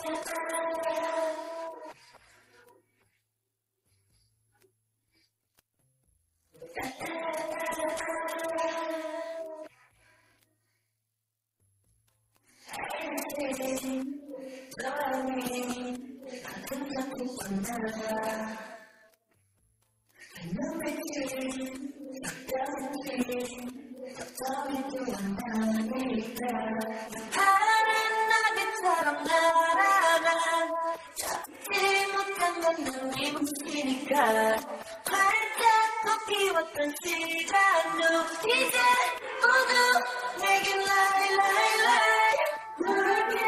하는 나비처럼 날아가 잡지 못한 건 눈이 뭉치니까 활짝 꺾이웠던 시간도 이제 모두 내겐 lie lie lie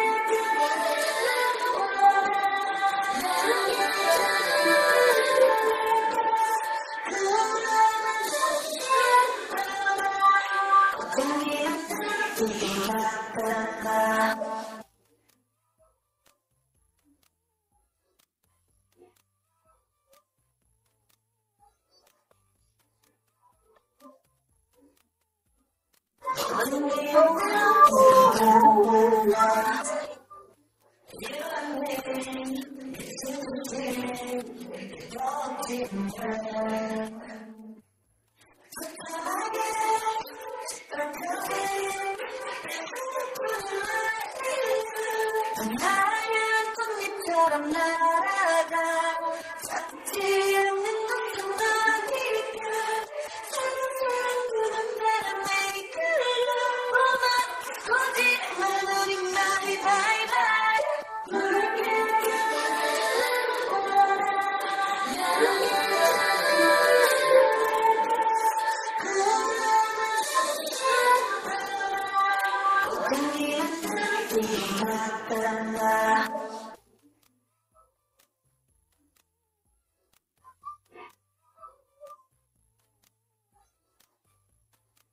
하얀 꽃잎처럼 날아가 잡지 않는 것도 나니까 사랑스러운 그런 바람 make it love 거짓말들이 나이 바이바이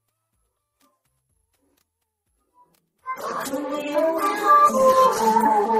Oh,